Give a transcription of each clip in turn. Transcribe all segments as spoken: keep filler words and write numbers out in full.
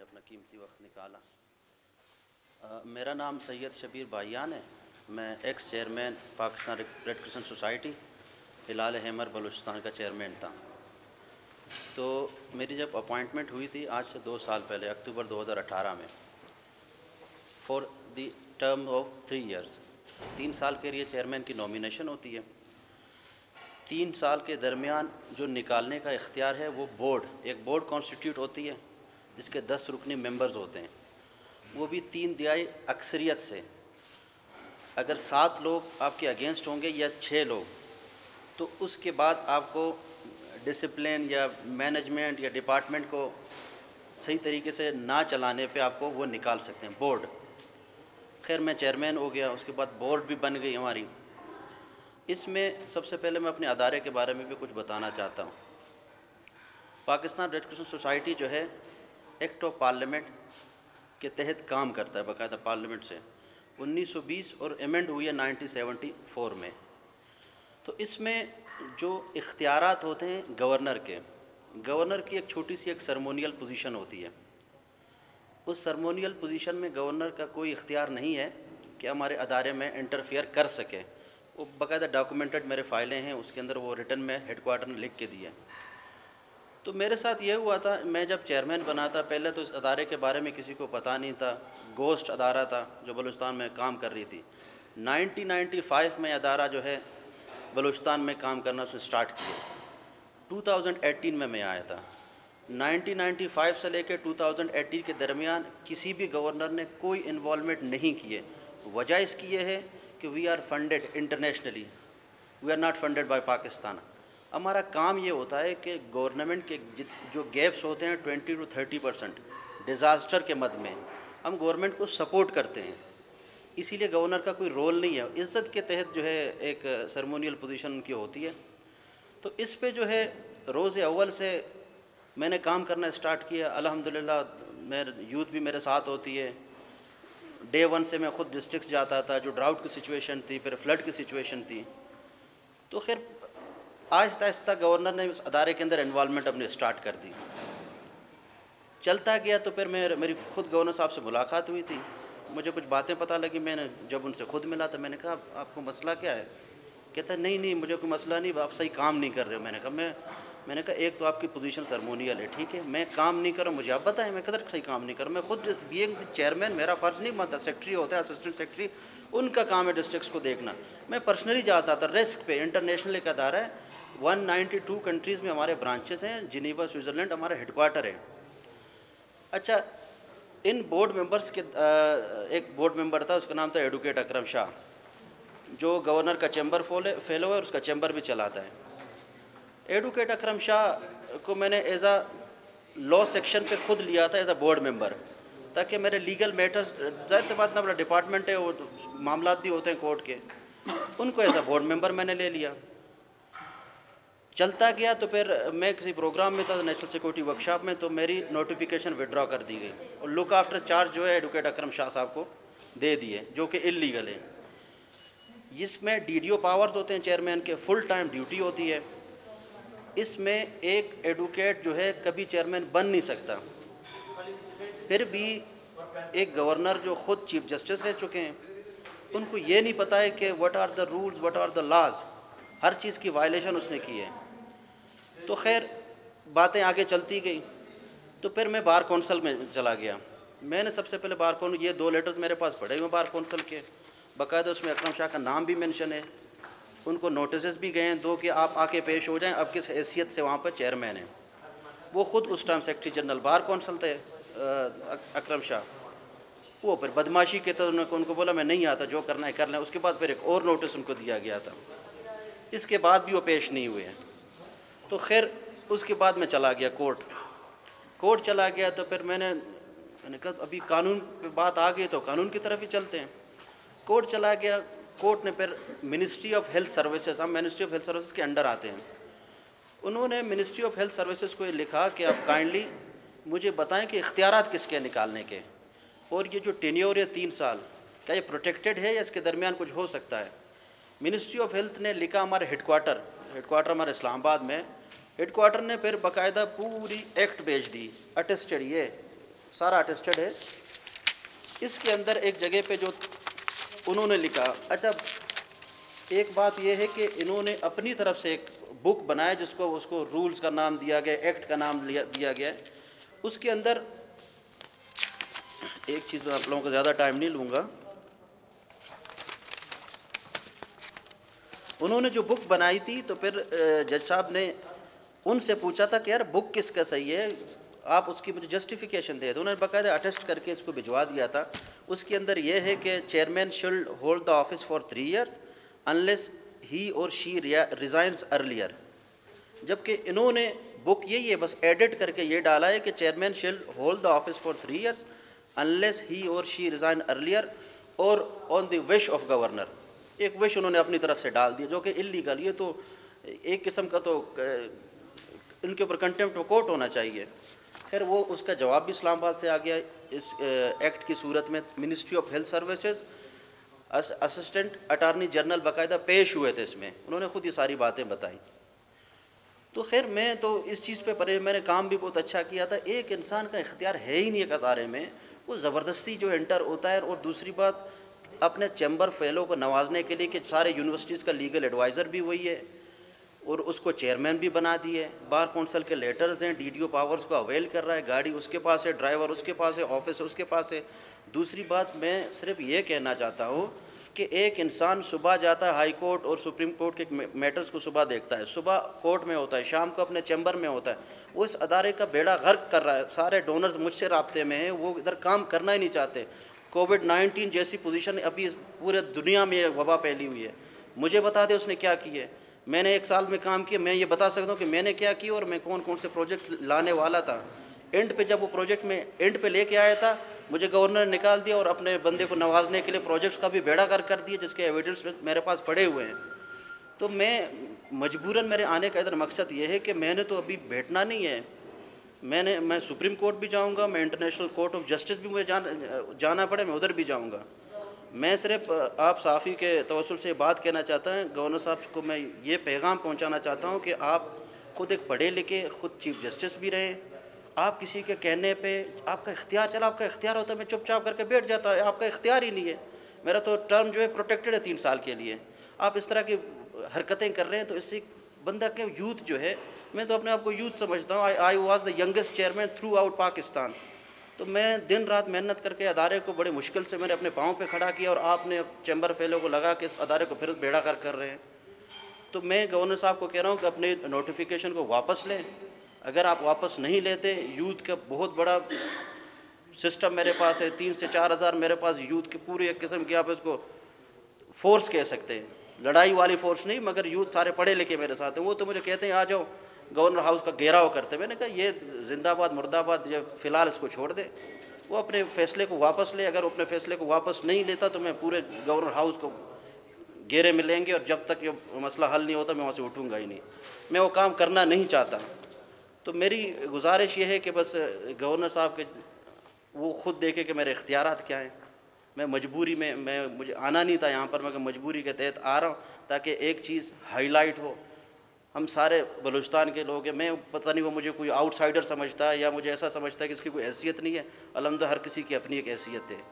आपने अपना कीमती वक्त निकाला। आ, मेरा नाम सैयद शबीर भाईयान है। मैं ex chairman Pakistan red crescent society हिलाल हैमर बलूचिस्तान का चेयरमैन था। तो मेरी जब अपॉइंटमेंट हुई थी आज से दो साल पहले अक्टूबर दो हज़ार अठारह में, for the term of three years, तीन साल के लिए चेयरमैन की नॉमिनेशन होती है। तीन साल के दरमियान जो निकालने का इख्तियार है वो बोर्ड, एक बोर्ड कॉन्स्टिट्यूट होती है जिसके दस रुकनी मेंबर्स होते हैं, वो भी तीन दिहाई अक्सरियत से। अगर सात लोग आपके अगेंस्ट होंगे या छः लोग, तो उसके बाद आपको डिसिप्लिन या मैनेजमेंट या डिपार्टमेंट को सही तरीके से ना चलाने पे आपको वो निकाल सकते हैं बोर्ड। खैर मैं चेयरमैन हो गया, उसके बाद बोर्ड भी बन गई हमारी। इसमें सबसे पहले मैं अपने अदारे के बारे में भी कुछ बताना चाहता हूँ। पाकिस्तान रेड क्रिसेंट सोसाइटी जो है एक्ट ऑफ पार्लियामेंट के तहत काम करता है, बाकायदा पार्लियामेंट से उन्नीस सौ बीस और अमेंड हुई है नाइनटीन सेवेंटी फोर में। तो इसमें जो इख्तियारात होते हैं गवर्नर के, गवर्नर की एक छोटी सी एक सरमोनियल पोजीशन होती है। उस सरमोनियल पोजीशन में गवर्नर का कोई इख्तियार नहीं है कि हमारे अदारे में इंटरफेयर कर सके। वो बाकायदा डॉक्यूमेंटेड मेरे फाइलें हैं, उसके अंदर वो रिटर्न में हेडक्वार्टर ने लिख के दिए। तो मेरे साथ ये हुआ था, मैं जब चेयरमैन बना था, पहले तो इस अदारे के बारे में किसी को पता नहीं था। गोस्ट अदारा था जो बलूचिस्तान में काम कर रही थी। नाइनटीन नाइंटी फाइव में अदारा जो है बलूचिस्तान में काम करना उसने स्टार्ट किया। टू थाउज़ेंड एटीन में मैं आया था। नाइनटीन नाइंटी फाइव से लेकर टू थाउज़ेंड एटीन के दरमियान किसी भी गवर्नर ने कोई इन्वॉल्वमेंट नहीं किए। वजह इसकी ये है कि we are funded internationally, we are not funded by Pakistan. हमारा काम ये होता है कि गवर्नमेंट के जो गैप्स होते हैं twenty to thirty percent disaster के मद में हम गवर्नमेंट को सपोर्ट करते हैं। इसीलिए गवर्नर का कोई रोल नहीं है। इज़्ज़त के तहत जो है एक सरमोनियल पोजीशन उनकी होती है। तो इस पे जो है रोज़ अव्वल से मैंने काम करना स्टार्ट किया। अल्हम्दुलिल्लाह मेरे यूथ भी मेरे साथ होती है। डे वन से मैं ख़ुद डिस्ट्रिक्ट जाता था, जो ड्राउट की सिचुएशन थी, फिर फ्लड की सिचुएशन थी। तो खैर आहिस्ता आहिस्ता गवर्नर ने उस अदारे के अंदर इन्वॉल्वमेंट अपनी स्टार्ट कर दी। चलता गया तो फिर मैं मेरी ख़ुद गवर्नर साहब से मुलाकात हुई थी। मुझे कुछ बातें पता लगी। मैंने जब उनसे ख़ुद मिला तो मैंने कहा आपको मसला क्या है? कहता नहीं नहीं मुझे कोई मसला नहीं, आप सही काम नहीं कर रहे हो। मैंने कहा मैं मैंने कहा एक तो आपकी पोजीशन सरमोनियल है, ठीक है, मैं काम नहीं कर रहा, मुझे आप बताएं मैं कदर सही काम नहीं कर रहा। मैं खुद बीइंग चेयरमैन मेरा फ़र्ज़ नहीं बनता, सेक्रेटरी होता है, असिस्टेंट सेक्रेटरी, उनका काम है डिस्ट्रिक्ट्स को देखना। मैं पर्सनली जाता था रिस्क पे। इंटरनेशनल एक अदारा है, वन नाइन्टी टू कंट्रीज़ में हमारे ब्रांचेस हैं। जिनीवा स्विट्ज़रलैंड हमारा हेडक्वार्टर है। अच्छा, इन बोर्ड मेंबर्स के एक बोर्ड मेंबर था, उसका नाम था एडवोकेट अकरम शाह, जो गवर्नर का चैम्बर फेलो है और उसका चैम्बर भी चलाता है। एडवोकेट अकरम शाह को मैंने एज आ लॉ सेक्शन पे खुद लिया था एज आ बोर्ड मेंबर, ताकि मेरे लीगल मैटर्स, जाहिर सी बात ना, अपना डिपार्टमेंट है, वो मामला भी होते हैं कोर्ट के, उनको एज आ बोर्ड मेंबर मैंने ले लिया। चलता गया तो फिर मैं किसी प्रोग्राम में था नेशनल सिक्योरिटी वर्कशॉप में, तो मेरी नोटिफिकेशन विड्रॉ कर दी गई और लुक आफ्टर चार्ज जो है एडवोकेट अकरम शाह साहब को दे दिए, जो कि इलीगल है। इसमें डीडीओ पावर्स होते हैं चेयरमैन के, फुल टाइम ड्यूटी होती है। इसमें एक एडवोकेट जो है कभी चेयरमैन बन नहीं सकता। फिर भी एक गवर्नर जो ख़ुद चीफ जस्टिस रह चुके हैं, उनको ये नहीं पता है कि what are the rules, what are the laws. हर चीज़ की वायलेशन उसने की है। तो खैर बातें आगे चलती गई। तो फिर मैं बार कौंसल में चला गया। मैंने सबसे पहले बार कौन ये दो लेटर्स मेरे पास पड़े हुए बार कौंसल के, बाकायदा उसमें अकरम शाह का नाम भी मेंशन है। उनको नोटिस भी गए हैं दो कि आप आके पेश हो जाएं, अब किस हैसियत से वहाँ पर चेयरमैन है। वो ख़ुद उस time secretary general bar council थे अकरम शाह। वो फिर बदमाशी के तो उनको उनको बोला मैं नहीं आता, जो करना है कर लें। उसके बाद फिर एक और नोटिस उनको दिया गया था। इसके बाद भी वो पेश नहीं हुए हैं। तो खैर उसके बाद मैं चला गया कोर्ट। कोर्ट चला गया तो फिर मैंने मैंने कहा अभी कानून पे बात आ गई तो कानून की तरफ ही चलते हैं। कोर्ट चला गया। कोर्ट ने फिर मिनिस्ट्री ऑफ हेल्थ सर्विसेज, हम मिनिस्ट्री ऑफ हेल्थ सर्विसेज के अंडर आते हैं, उन्होंने मिनिस्ट्री ऑफ हेल्थ सर्विसेज को ये लिखा कि आप काइंडली मुझे बताएं कि इख्तियारात किसके निकालने के, और ये जो टेन्योर है तीन साल क्या ये प्रोटेक्टेड है या इसके दरमियान कुछ हो सकता है। मिनिस्ट्री ऑफ हेल्थ ने लिखा हमारे हेडक्वार्टर हेडक्वार्टर हमारे इस्लामाबाद में। हेडक्वार्टर ने फिर बाकायदा पूरी एक्ट भेज दी, अटेस्टेड ये सारा अटेस्टेड है। इसके अंदर एक जगह पे जो उन्होंने लिखा, अच्छा एक बात यह है कि इन्होंने अपनी तरफ से एक बुक बनाया जिसको उसको रूल्स का नाम दिया गया, एक्ट का नाम लिया दिया गया है। उसके अंदर एक चीज़ मैं आप लोगों को ज़्यादा टाइम नहीं लूँगा, उन्होंने जो बुक बनाई थी तो फिर जज साहब ने उनसे पूछा था कि यार बुक किसका सही है, आप उसकी मुझे जस्टिफिकेशन दे दो। उन्होंने बाकायदा अटेस्ट करके इसको भिजवा दिया था। उसके अंदर यह है कि chairman should hold the office for three years unless he or she resigns earlier. जबकि इन्होंने बुक यही है, बस एडिट करके ये डाला है कि chairman should hold the office for three years unless he or she resign earlier or on the wish of governor. एक विश उन्होंने अपनी तरफ से डाल दिया जो कि इलीगल, ये तो एक किस्म का तो इनके ऊपर कंटेम्प्ट ऑफ कोर्ट होना चाहिए। खैर वो उसका जवाब भी इस्लामाबाद से आ गया। इस एक्ट की सूरत में ministry of health services assistant attorney general बाकायदा पेश हुए थे, इसमें उन्होंने खुद ये सारी बातें बताई। तो खैर मैं तो इस चीज़ पे परे मैंने काम भी बहुत अच्छा किया था। एक इंसान का इख्तियार है ही नहीं एक अदारे में, वो ज़बरदस्ती जो एंटर होता है। और दूसरी बात, अपने चैम्बर फेलो को नवाजने के लिए कि सारे यूनिवर्सिटीज़ का लीगल एडवाइज़र भी वही है और उसको चेयरमैन भी बना दिए, बार कौंसल के लेटर्स हैं, डीडीओ पावर्स को अवेल कर रहा है, गाड़ी उसके पास है, ड्राइवर उसके पास है, ऑफिस उसके पास है। दूसरी बात मैं सिर्फ ये कहना चाहता हूँ कि एक इंसान सुबह जाता है हाई कोर्ट और सुप्रीम कोर्ट के मैटर्स को सुबह देखता है, सुबह कोर्ट में होता है, शाम को अपने चैम्बर में होता है, वो इस अदारे का बेड़ा गर्क कर रहा है। सारे डोनर्स मुझसे राब्ते में हैं, वो इधर काम करना ही नहीं चाहते। कोविड नाइन्टीन जैसी पोजीशन अभी पूरे दुनिया में वबा फैली हुई है। मुझे बता दे उसने क्या किए। मैंने एक साल में काम किया, मैं ये बता सकता हूँ कि मैंने क्या किया और मैं कौन कौन से प्रोजेक्ट लाने वाला था। एंड पे जब वो प्रोजेक्ट में एंड पे लेके आया था, मुझे गवर्नर ने निकाल दिया और अपने बंदे को नवाजने के लिए प्रोजेक्ट्स का भी बेड़ा कर कर दिया, जिसके एविडेंस मेरे पास पड़े हुए हैं। तो मैं मजबूरन, मेरे आने का इधर मकसद ये है कि मैंने तो अभी बैठना नहीं है। मैंने मैं सुप्रीम कोर्ट भी जाऊंगा, मैं इंटरनेशनल कोर्ट ऑफ जस्टिस भी मुझे जान जाना पड़े मैं उधर भी जाऊंगा। मैं सिर्फ आप साफ़ी के तवस्सुल से बात कहना चाहता हूँ, गवर्नर साहब को मैं ये पैगाम पहुँचाना चाहता हूँ कि आप ख़ुद एक पढ़े लिखे, ख़ुद चीफ जस्टिस भी रहें। आप किसी के कहने पे आपका इख्तियार, चला आपका इख्तियार होता है, मैं चुपचाप करके बैठ जाता है, आपका इख्तियार ही नहीं है। मेरा तो टर्म जो है प्रोटेक्टेड है तीन साल के लिए। आप इस तरह की हरकतें कर रहे हैं तो इससे बंदा के यूथ जो है, मैं तो अपने आप को यूथ समझता हूँ। I I was the youngest chairman throughout Pakistan. तो मैं दिन रात मेहनत करके अदारे को बड़े मुश्किल से मैंने अपने पाँव पे खड़ा किया और आपने चैम्बर फेलो को लगा के इस अदारे को फिर बेड़ा कर कर रहे हैं। तो मैं गवर्नर साहब को कह रहा हूँ कि अपने नोटिफिकेशन को वापस लें। अगर आप वापस नहीं लेते, यूथ का बहुत बड़ा सिस्टम मेरे पास है, तीन से चार हज़ार मेरे पास यूथ के पूरे एक किस्म की आप इसको फोर्स कह सकते हैं, लड़ाई वाली फोर्स नहीं, मगर यूथ सारे पढ़े लिखे मेरे साथ हैं। वो तो मुझे कहते हैं आ जाओ गवर्नर हाउस का घेराव करते। मैंने कहा ये जिंदाबाद मुर्दाबाद, ये फ़िलहाल इसको छोड़ दे, वो अपने फ़ैसले को वापस ले। अगर वो अपने फ़ैसले को वापस नहीं लेता तो मैं पूरे गवर्नर हाउस को घेरे में लेंगे और जब तक ये मसला हल नहीं होता मैं वहाँ से उठूँगा ही नहीं। मैं वो काम करना नहीं चाहता। तो मेरी गुजारिश ये है कि बस गवर्नर साहब के वो ख़ुद देखे कि मेरे इख्तियारात क्या हैं। मैं मजबूरी में, मैं मुझे आना नहीं था यहाँ पर, मगर मजबूरी के तहत आ रहा हूँ ताकि एक चीज़ हाईलाइट हो। हम सारे बलूचिस्तान के लोग हैं, मैं पता नहीं वो मुझे कोई आउटसाइडर समझता है या मुझे ऐसा समझता है कि इसकी कोई हैसियत नहीं है। अलहम्दुलिल्लाह हर किसी की अपनी एक हैसियत है,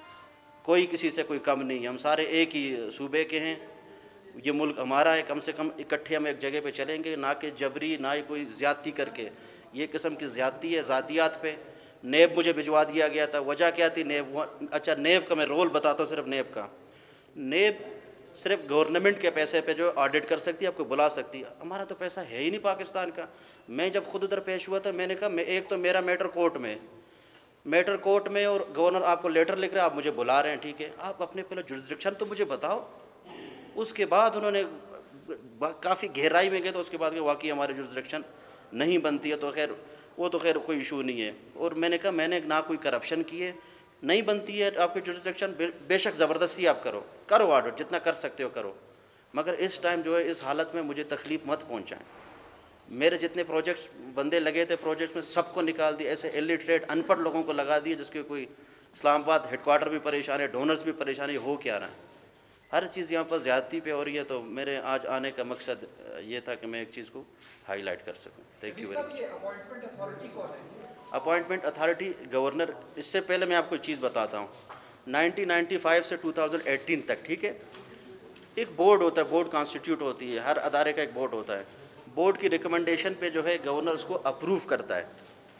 कोई किसी से कोई कम नहीं है। हम सारे एक ही सूबे के हैं, ये मुल्क हमारा है। कम से कम इकट्ठे हम एक जगह पे चलेंगे, ना कि जबरी, ना ही कोई ज़्यादती करके। ये किस्म की ज़्यादती है ज़ातियात पे। नेब मुझे भिजवा दिया गया था, वजह क्या थी? नेब, अच्छा नेब का मैं रोल बताता हूँ। सिर्फ नेब का, नेब सिर्फ गवर्नमेंट के पैसे पे जो ऑडिट कर सकती है, आपको बुला सकती है। हमारा तो पैसा है ही नहीं पाकिस्तान का। मैं जब खुद उधर पेश हुआ था, मैंने कहा मैं एक तो मेरा मैटर कोर्ट में मैटर कोर्ट में और गवर्नर आपको लेटर लिख रहे हैं, आप मुझे बुला रहे हैं, ठीक है, आप अपने पहले जुरिस्डिक्शन तो मुझे बताओ। उसके बाद उन्होंने काफ़ी गहराई में गए तो उसके बाद वाकई हमारी जुरिस्डिक्शन नहीं बनती है, तो खैर वो तो खैर कोई इशू नहीं है। और मैंने कहा मैंने ना कोई करप्शन किए, नहीं बनती है आपकी जुरिस्डिक्शन, बे, बेशक ज़बरदस्ती आप करो करो ऑडिट, जितना कर सकते हो करो, मगर इस टाइम जो है इस हालत में मुझे तकलीफ़ मत पहुंचाएं। मेरे जितने प्रोजेक्ट्स बंदे लगे थे प्रोजेक्ट्स में सबको निकाल दिए, ऐसे इलिटरेट अनपढ़ लोगों को लगा दिए जिसके कोई इस्लामाबाद हेडक्वार्टर भी परेशान है, डोनर्स भी परेशान है, हो क्या रहा है, हर चीज़ यहाँ पर ज़्यादती पे हो रही है। तो मेरे आज आने का मकसद ये था कि मैं एक चीज़ को हाईलाइट कर सकूँ। Thank you very much. Appointment authority governor. इससे पहले मैं आपको एक चीज़ बताता हूँ, नाइनटीन नाइंटी फाइव से टू थाउजेंड एटीन तक, ठीक है, एक बोर्ड होता है, बोर्ड कॉन्स्टिट्यूट होती है, हर अदारे का एक बोर्ड होता है। बोर्ड की रिकमेंडेशन पे जो है गवर्नर उसको अप्रूव करता है।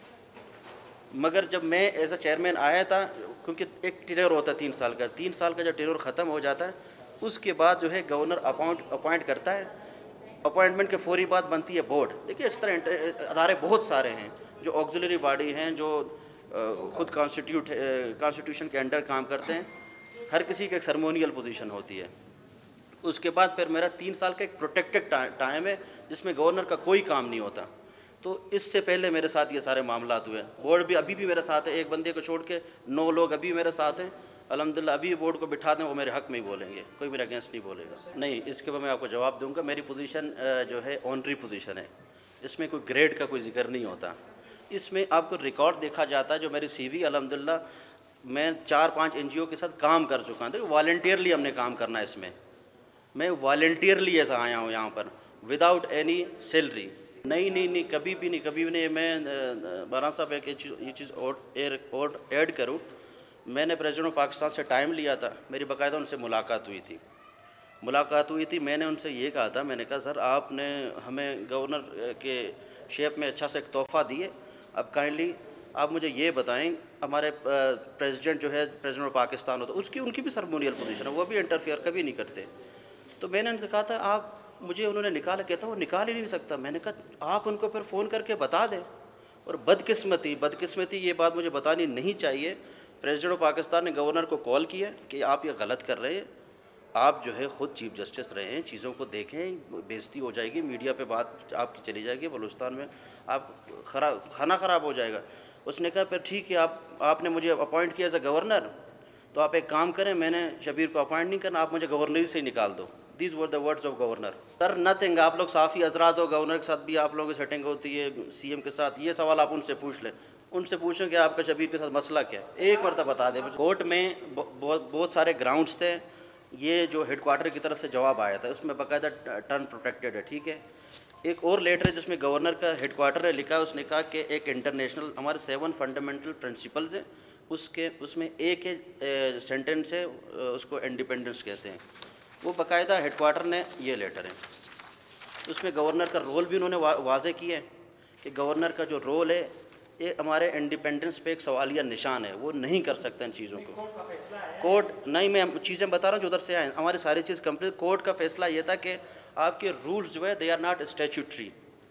मगर जब मैं एज अ चेयरमैन आया था, क्योंकि एक टेन्योर होता है तीन साल का, तीन साल का जब टेन्योर ख़त्म हो जाता है उसके बाद जो है गवर्नर अपॉइंट अपॉइंट करता है। अपॉइंटमेंट के फौरी बाद बनती है बोर्ड। देखिए इस तरह अदारे बहुत सारे हैं जो ऑक्सिलरी बॉडी हैं, जो खुद कॉन्स्टिट्यूट कॉन्स्टिट्यूशन के अंडर काम करते हैं। हर किसी की एक सर्मोनियल पोजीशन होती है। उसके बाद फिर मेरा तीन साल का एक प्रोटेक्टेड टाइम है जिसमें गवर्नर का कोई काम नहीं होता। तो इससे पहले मेरे साथ ये सारे मामला हुए। बोर्ड भी अभी भी मेरे साथ है, एक बंदे को छोड़ के नौ लोग अभी मेरे साथ हैं। अल्हम्दुलिल्लाह अभी बोर्ड को बिठा दें वो मेरे हक़ में ही बोलेंगे, कोई मेरे अगेंस्ट नहीं बोलेगा। नहीं, इसके बाद मैं आपको जवाब दूंगा। मेरी पोजीशन जो है ऑनरी पोजीशन है, इसमें कोई ग्रेड का कोई जिक्र नहीं होता। इसमें आपको रिकॉर्ड देखा जाता है। जो मेरी सीवी अल्हम्दुलिल्लाह मैं चार पाँच एनजीओ के साथ काम कर चुका हूँ। देखो वॉलंटियरली हमने काम करना है इसमें। मैं वॉलंटियरली ऐसा आया हूँ यहाँ पर विदाउट एनी सैलरी। नहीं नहीं नहीं कभी भी नहीं, कभी भी नहीं। मैं बाराम साहब एक ये चीज़ और ऐड करूँ, मैंने प्रेसिडेंट ऑफ पाकिस्तान से टाइम लिया था, मेरी बाकायदा उनसे मुलाकात हुई थी मुलाकात हुई थी मैंने उनसे ये कहा था, मैंने कहा सर आपने हमें गवर्नर के शेप में अच्छा सा एक तोहफ़ा दिए, अब काइंडली आप मुझे ये बताएं हमारे प्रेसिडेंट जो है प्रेसिडेंट ऑफ पाकिस्तान होता उसकी उनकी भी सर्मोनियल पोजीशन है, वो भी इंटरफेयर कभी नहीं करते। तो मैंने उनसे कहा था आप मुझे, उन्होंने निकाला, कहता वो निकाल ही नहीं सकता। मैंने कहा आप उनको फिर फ़ोन करके बता दें। और बदकिस्मती बदकिस्मती ये बात मुझे बतानी नहीं चाहिए। प्रेसिडेंट ऑफ पाकिस्तान ने गवर्नर को कॉल किया कि आप ये गलत कर रहे हैं, आप जो है ख़ुद चीफ जस्टिस रहे हैं, चीज़ों को देखें, बेइज्जती हो जाएगी, मीडिया पे बात आपकी चली जाएगी, बलूचिस्तान में आप खरा खाना ख़राब हो जाएगा। उसने कहा फिर ठीक है, आप आपने मुझे अपॉइंट किया एज अ गवर्नर, तो आप एक काम करें, मैंने शबीर को अपॉइंट नहीं करना, आप मुझे गवर्नरी से ही निकाल दो। These were the words of governor. Sir nothing, आप लोग साफ़ी हजरात हो, गवर्नर के साथ भी आप लोगों की सेटिंग होती है, सीएम के साथ, ये सवाल आप उनसे पूछ लें, उनसे पूछें कि आपका शबीर के साथ मसला क्या है, एक मरतबा बता दें। कोर्ट में बहुत बहुत सारे ग्राउंड्स थे, ये जो हेडक्वार्टर की तरफ से जवाब आया था उसमें बाकायदा टर्न प्रोटेक्टेड है, ठीक है। एक और लेटर है जिसमें गवर्नर का हेडक्वार्टर ने लिखा, उसने कहा कि एक इंटरनेशनल हमारे सेवन फंडामेंटल प्रिंसिपल्स हैं, उसके उसमें एक सेंटेंस है, उसको इंडिपेंडेंस कहते हैं। वो बाकायदा हेडक्वार्टर ने ये लेटर है, उसमें गवर्नर का रोल भी उन्होंने वा, वाज़े किया है कि गवर्नर का जो रोल है ये हमारे इंडिपेंडेंस पे एक सवालिया निशान है, वो नहीं कर सकते इन चीज़ों को। कोर्ट नहीं, मैं चीज़ें बता रहा हूँ जो उधर से आए, हमारी सारी चीज़ कंप्लीट। कोर्ट का फैसला ये था कि आपके रूल्स जो है दे आर नॉट स्टैट्यूटरी,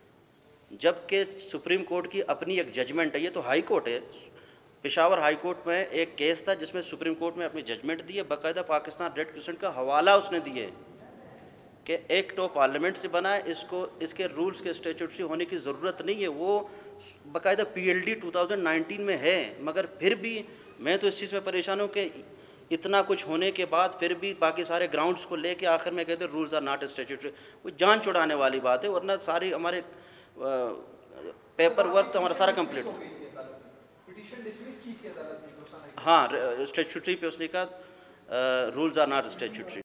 जबकि सुप्रीम कोर्ट की अपनी एक जजमेंट है, ये तो हाई कोर्ट है। पेशावर हाई कोर्ट में एक केस था जिसमें सुप्रीम कोर्ट में अपनी जजमेंट दी है, बाकायदा पाकिस्तान रेड क्रिसेंट का हवाला उसने दिए कि एक्ट ऑफ पार्लियामेंट से बना है, इसको इसके रूल्स के स्टैट्यूटरी होने की ज़रूरत नहीं है। वो बाकायदा पीएलडी टू थाउजेंड नाइनटीन में है, मगर फिर भी मैं तो इस चीज़ में परेशान हूँ कि इतना कुछ होने के बाद फिर भी बाकी सारे ग्राउंड्स को लेके आखिर में कहते हैं रूल्स आर नॉट स्टैट्यूटरी। वो जान छुड़ाने वाली बात है, वरना सारी हमारे पेपर वर्क तो हमारा सारा कंप्लीट। हाँ, स्टैट्यूटरी पे उसने कहा रूल्स आर नॉट स्टैट्यूटरी।